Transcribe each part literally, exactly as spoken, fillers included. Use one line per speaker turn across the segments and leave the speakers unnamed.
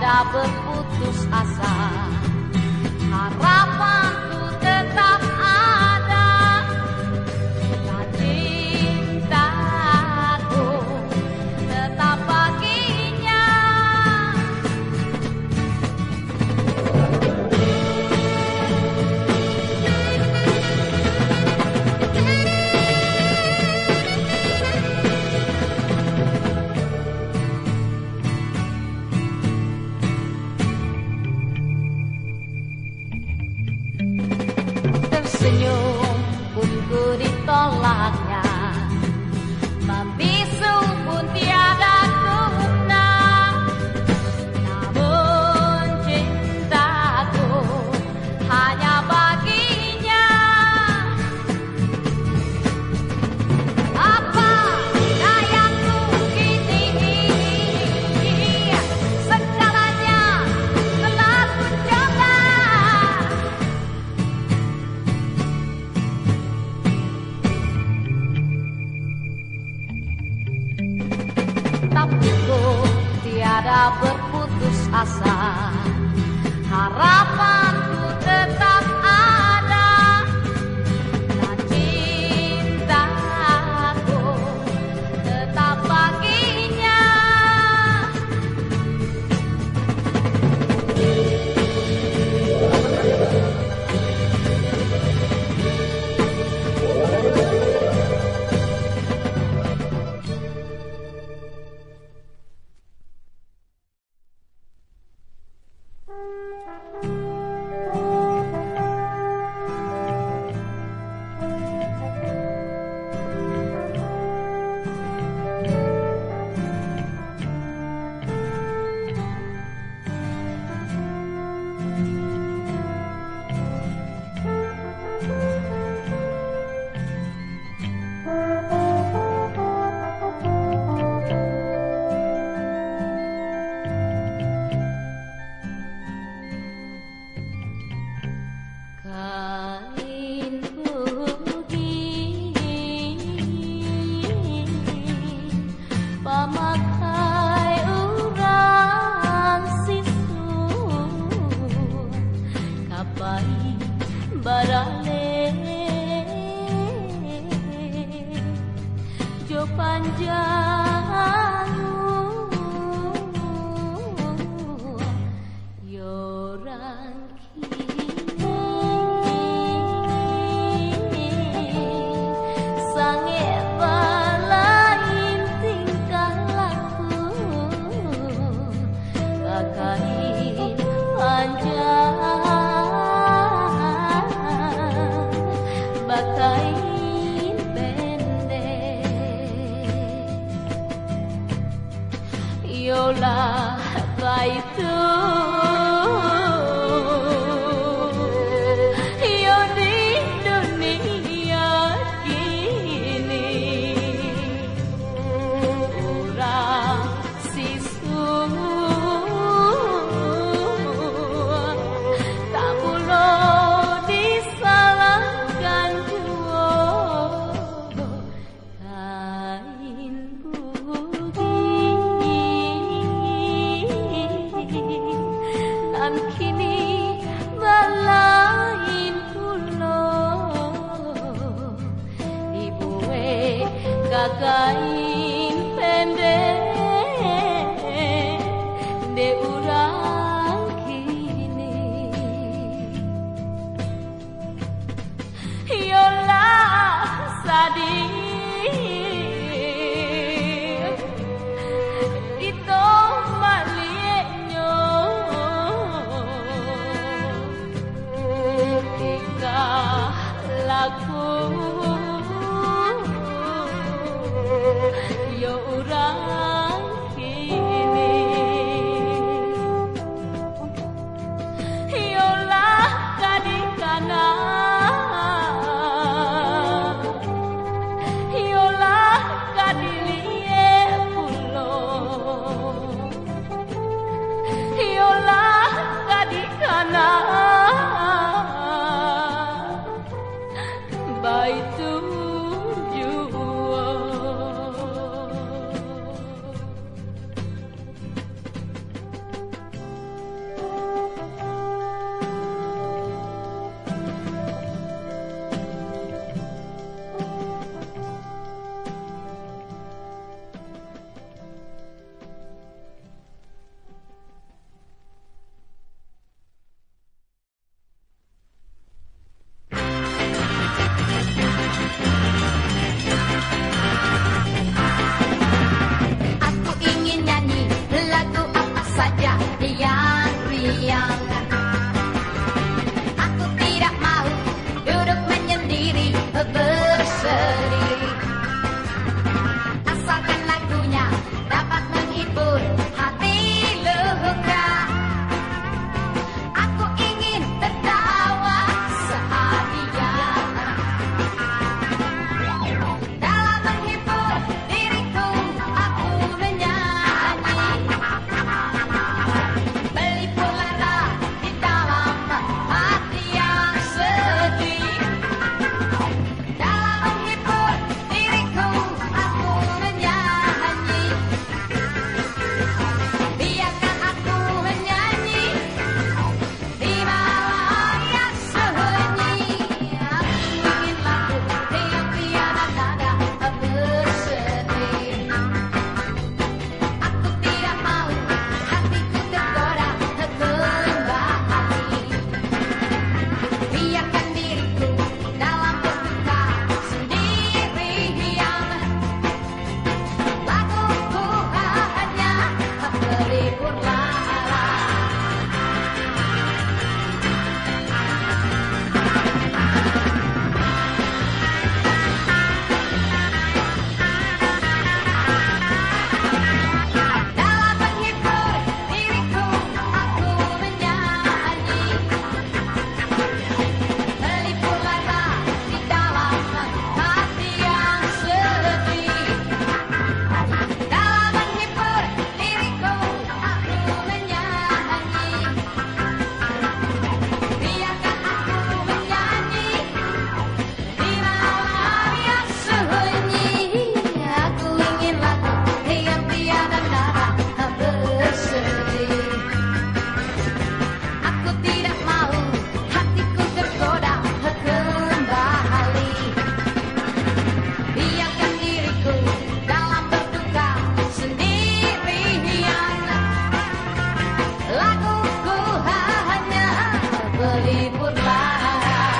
tiada berputus asa, harapanku tetap ada, dan cintaku tetap baginya. Tersenyum pun ku ditolaknya, membisu pun tiada guna, namun cintaku hanya baginya. Apa dayaku kini, segalanya telah ku coba. Tapi ku tiada berputus asa, harapanku tetap ada, dan cintaku tetap baginya. Kain putih pamakai urang sisu, kapai barale jo panjang yorang sange balain tingkah laku, kakain panjang bakain pendek, yolah baitu yo di dunia kini, orang sisu tak boleh disalahkan jua. Kain putih
saja yang riang. Aku tidak mau duduk menyendiri bersedih, asalkan lagunya dapat menghibur hati luka. Aku ingin tertawa sehadia dalam menghibur diriku. Aku menyanyi melipur lara di dalam hati yang sedih. Dalam menghibur diriku aku menyanyi, biarkan aku menyanyi di malam yang sunyi. Aku ingin lagu yang tiada nada bersedih. Aku tidak mau hatiku tergoda kembali, biarkan diriku dalam berduka sendirian. Laguku hanya melipur lara. Dalam menghibur diriku aku menyanyi melipur lara di dalam hati yang sedih. Dalam menghibur diriku aku menyanyi, biarkan aku menyanyi di malam yang sunyi. Aku ingin lagu yang tiada nada bersedih. Aku tidak mau hatiku tergoda kembali, biarkan diriku dalam berduka sendirian. Laguku hanya melipur lara.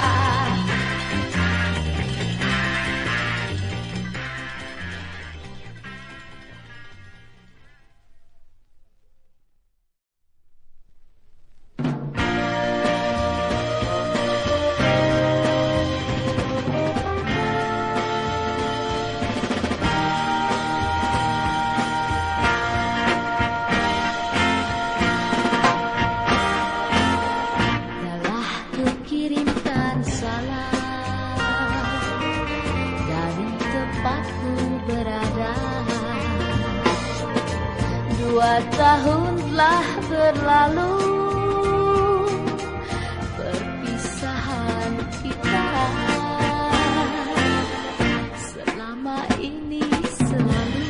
Telah kukirimkan salam dari tempatku berada. Dua tahun telah berlalu, perpisahan kita. Selama ini selalu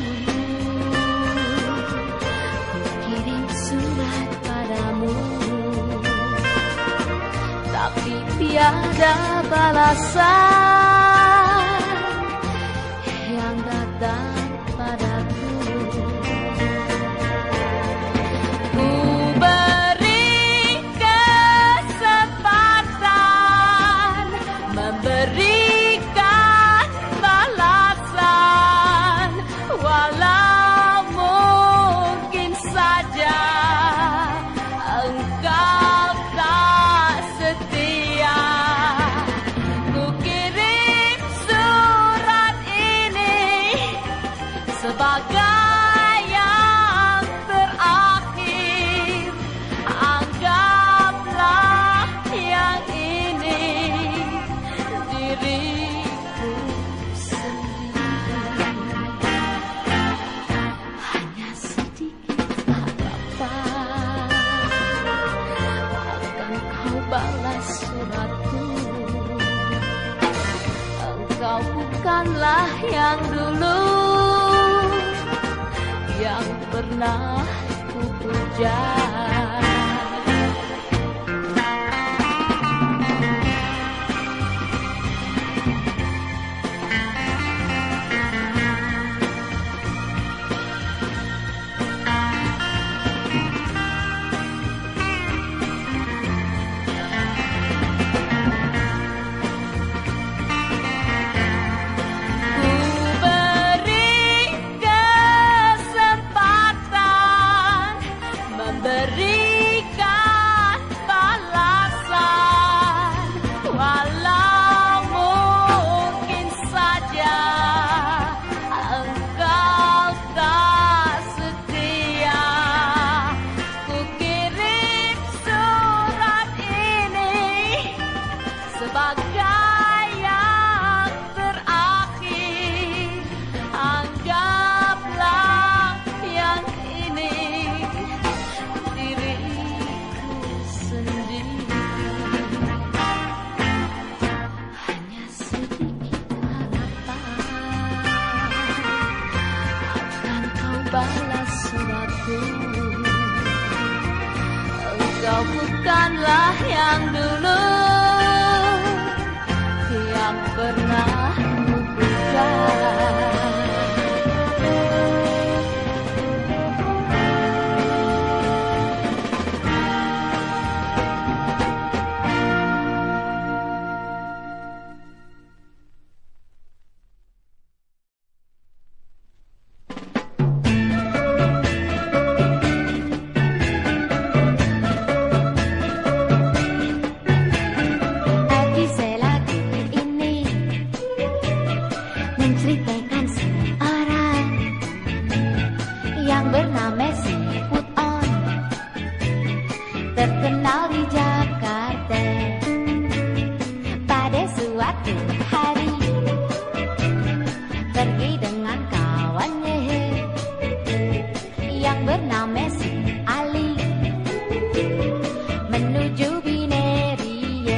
kukirim surat padamu, tapi tiada balasan yang datang padaku. Ku beri kesempatan memberikan balasan, walau mungkin saja engkau tak setia. Ku kirim surat ini sebagai yang terakhir. Anggaplah yang ini diriku sendiri. Hanya sedikit harapan akan kau balas suratku. Engkau bukanlah yang dulu yang pernah ku puja. suratku. Engkau bukanlah yang dulu yang pernah kuduga.
Menceritakan seorang yang bernama si Put On, terkenal di Jakarta. Pada suatu hari pergi dengan kawannya yang bernama si Ali menuju Bineria.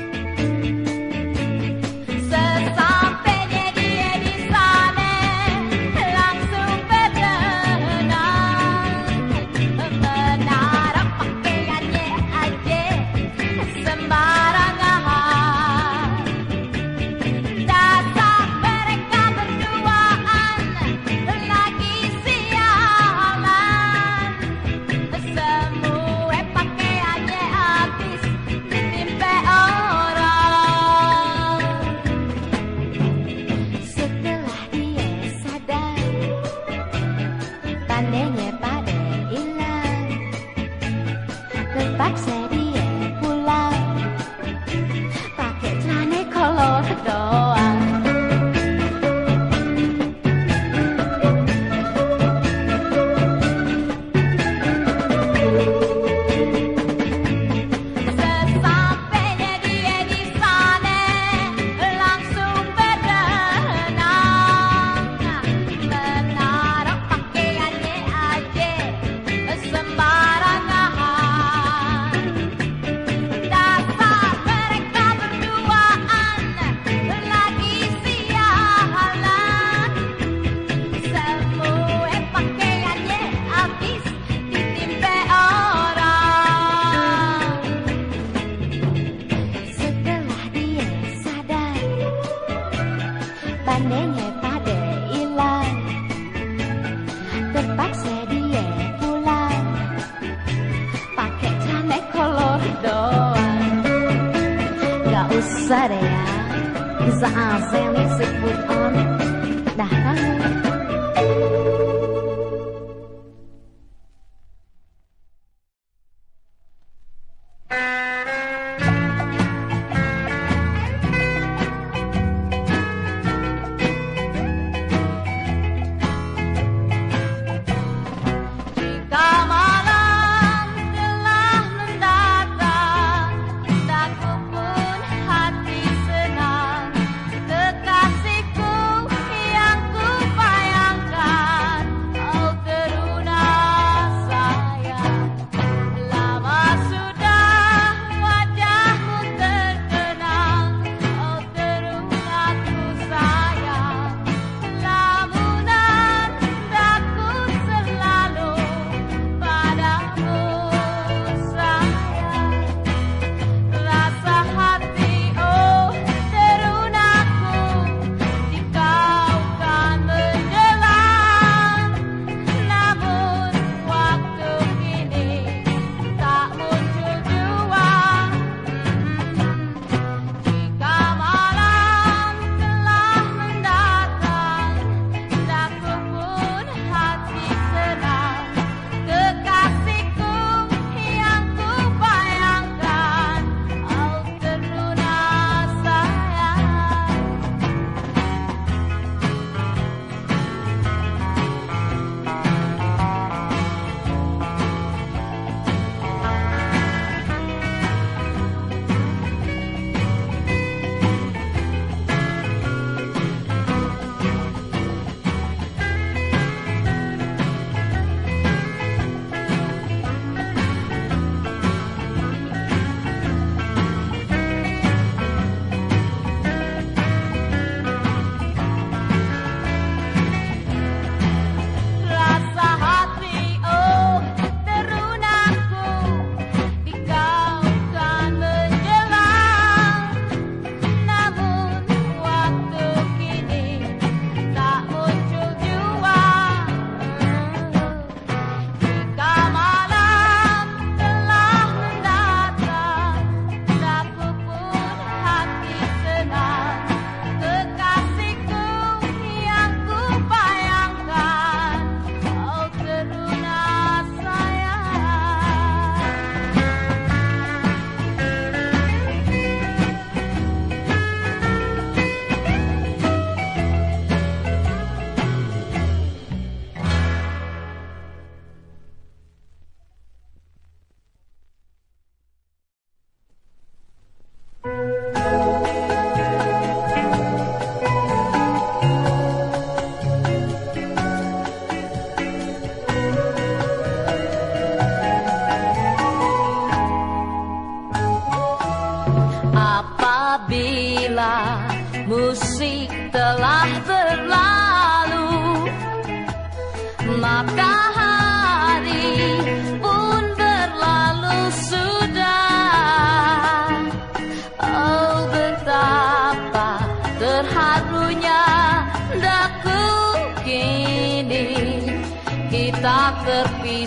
Sesampainya dia di sana langsung berenang, menaruh pakaiannya aja sembarangan. Dasar mereka berduaan lagi sialan, semua pakaiannya habis ditimpa orang. Setelah dia sadar, tandanya pada hilang, terpaksa dia pulang pakai celana kolor doang. Sesampainya dia di sana langsung berenang, menaruh pakaiannya aja sembarangan. Dasar mereka berduaan lagi sialan, semua pakaiannya habis ditimpa orang. Setelah dia sadar, tandanya pada hilang, terpaksa dia pulang pakai celana kolor doang. Gak usah deh ya, bisa aja nih si Put On. Dah kamu. Jika malam telah mendatang, takku pun hati senang, kekasihku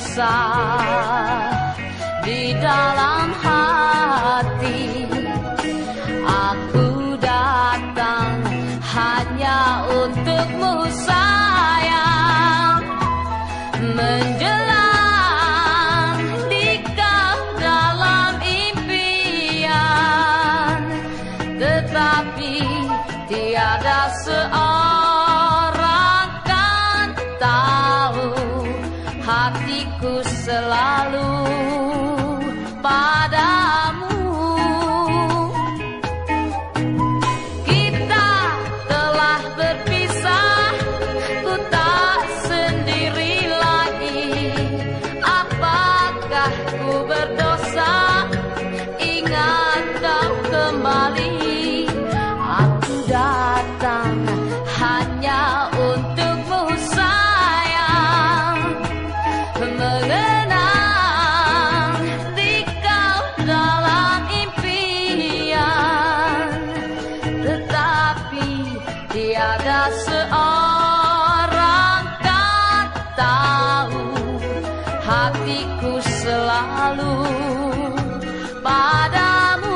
berpisah di dalam hati. Aku datang hanya untukmu sayang, menjelang di kau dalam impian, tetapi tiada seorang kan tahu hatiku selalu padamu. Kita telah berpisah, ku tak sendiri lagi. Apakah ku berdosa? Ingat kau kembali. Aku datang hanya untukmu sayang, mengenang di kau dalam impian, tetapi tiada seorang kan tahu hatiku selalu padamu.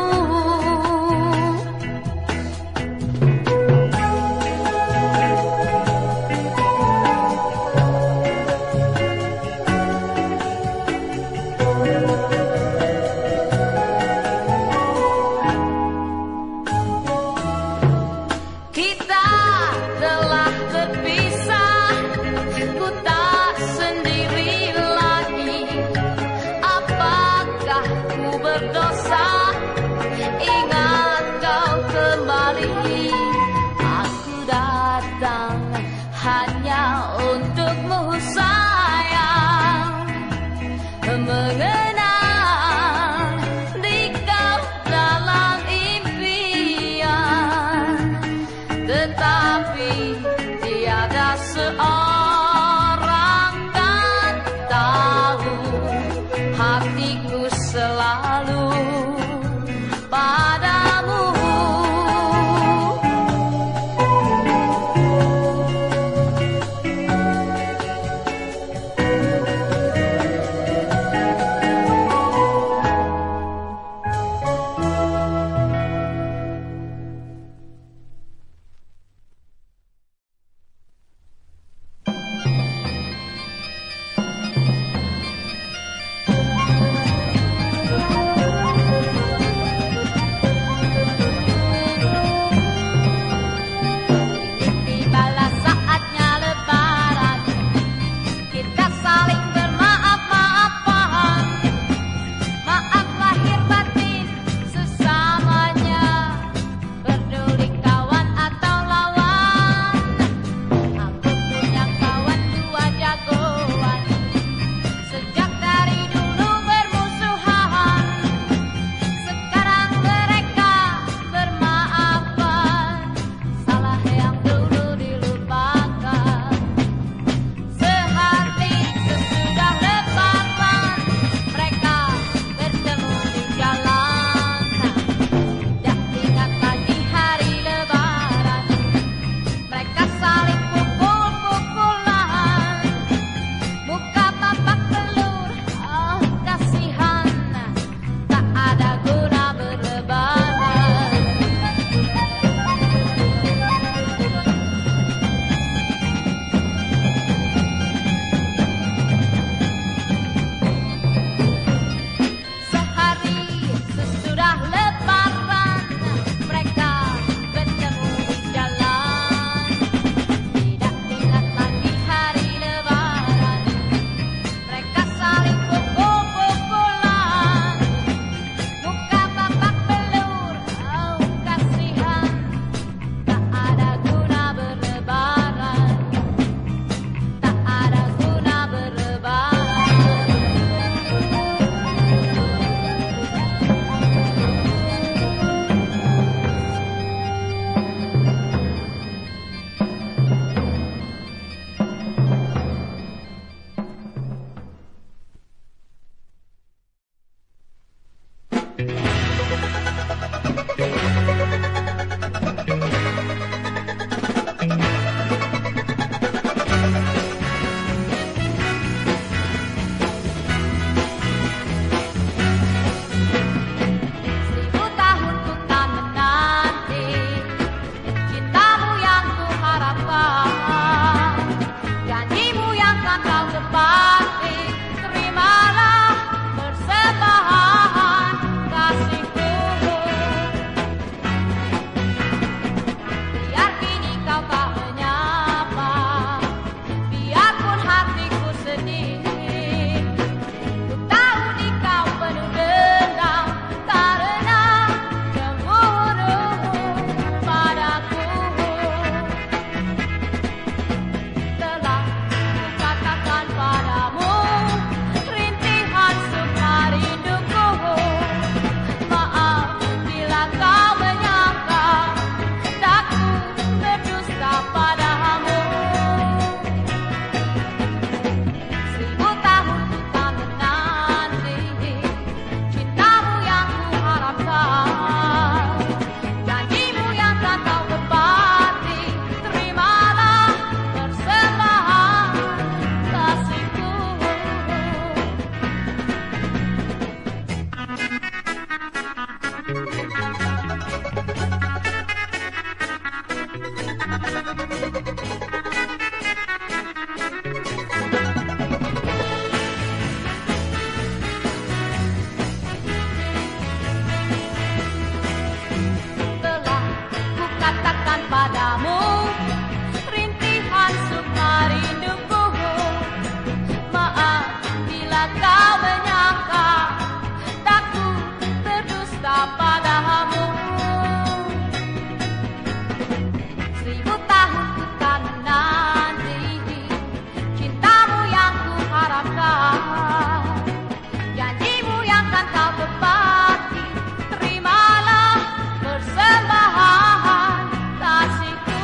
Kita telah berpisah, ku tak sendiri lagi. Apakah ku berdosa? kau menyangka tak ku berdusta padamu. Seribu tahun ku tak menanti cintamu yang ku harapkan, janjimu yang kan kau tepati. Terimalah persembahan kasihku.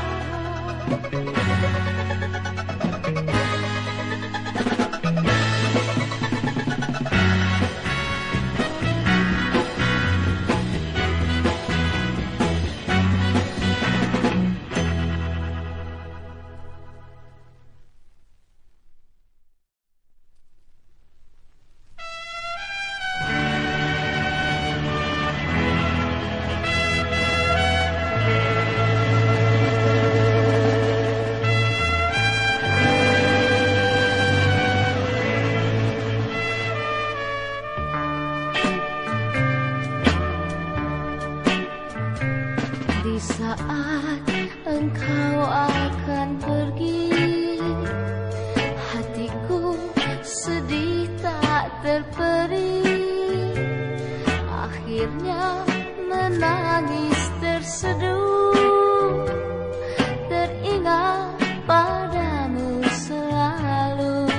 Di saat engkau akan pergi, hatiku sedih tak terperi. Akhirnya menangis terseduh, teringat padamu selalu.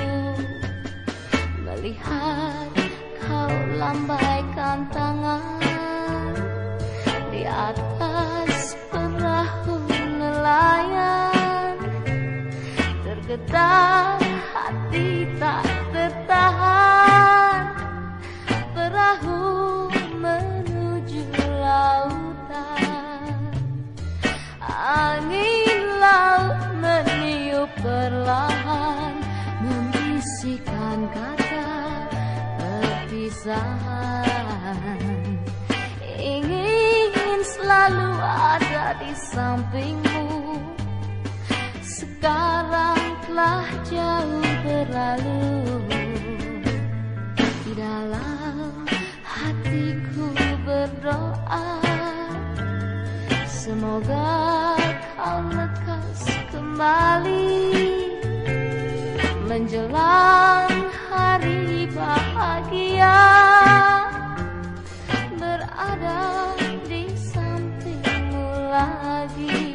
Melihat kau lambaikan tangan di atas perahu nelayan, tergetar hati tak tertahan. Perahu menuju lautan, angin laut meniup perlahan, membisikkan kata perpisahan. Ingin selalu ada di sampingmu, sekarang telah jauh berlalu. Di dalam hatiku berdoa, semoga kau lekas kembali menjelang hari bahagia, berada di sampingmu lagi.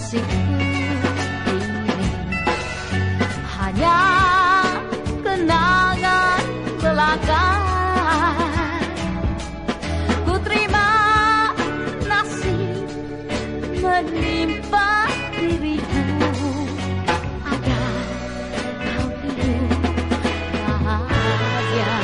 nasibku ini hanya kenangan belaka. Ku terima nasib menimpa diriku agar kau hidup bahagia.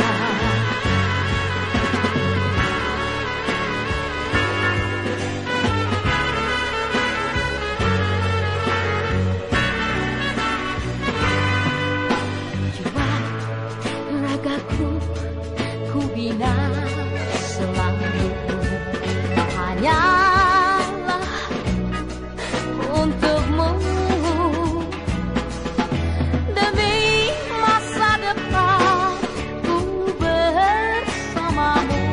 Ragaku ku bina selalu hanyalah untukmu, demi masa depan ku bersamamu,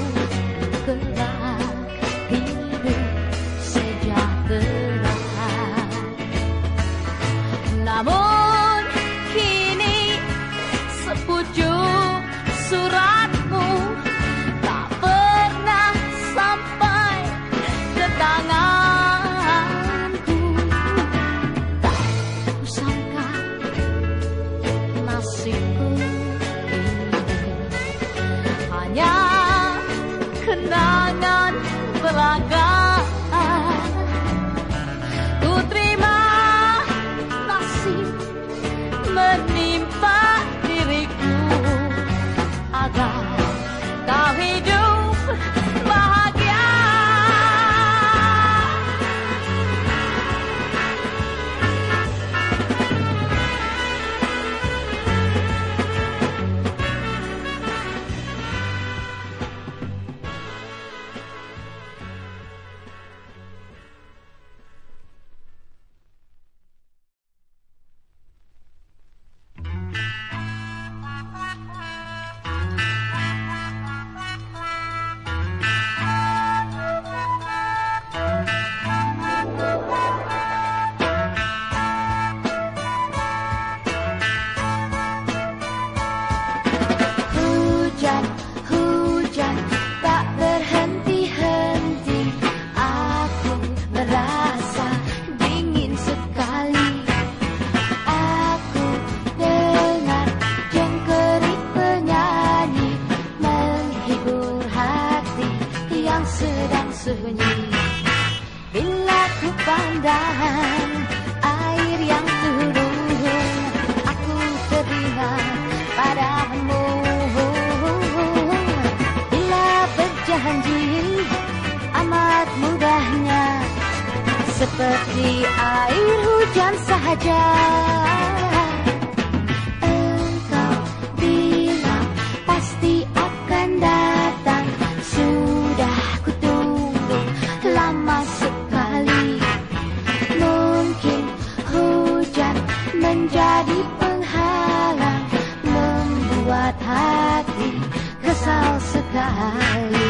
kelak hidup sejahtera. Namun kini sepucuk suratmu tak pernah sampai ke tanganku. Tak kusangka nasibku ini hanya kenangan belaka. Ku terima nasib menimpa diriku agar kau hidup bahagia. Hujan, hujan tak berhenti-henti. Aku merasa dingin sekali. Aku dengar jengkerik penyanyi menghibur hati yang sedang sunyi. Bila ku pandang air yang turun, aku teringat padamu. Berjanji amat mudahnya, seperti air hujan sahaja. Engkau bilang pasti akan datang, sudah kutunggu lama sekali. Mungkin hujan menjadi penghalang, membuat hati kesal sekali.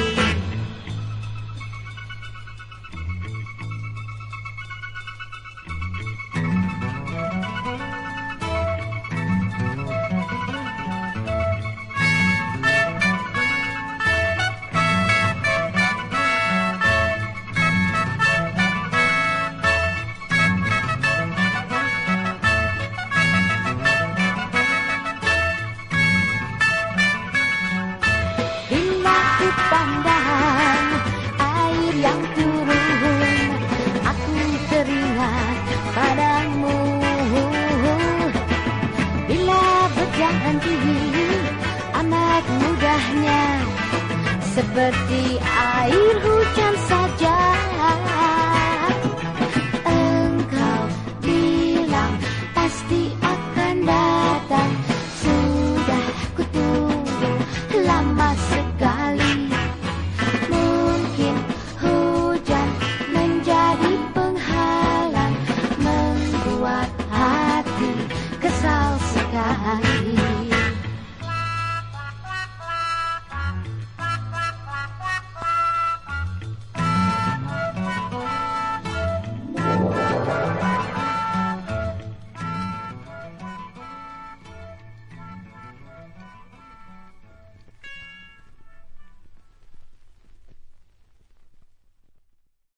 Pandang air yang turun, aku teringat padamu. Bila berjanji amat mudahnya, seperti air hujan.